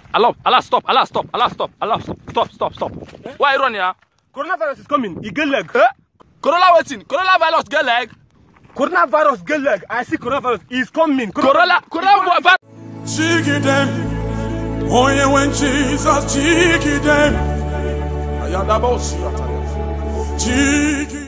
Allah, stop. Stop. Why you running? Coronavirus is coming. He get leg. Coronavirus get leg. Coronavirus get leg. I see coronavirus is coming. Coronavirus. Jiggy them. Oh yeah, when Jesus jiggy them. I am the boss. Jiggy.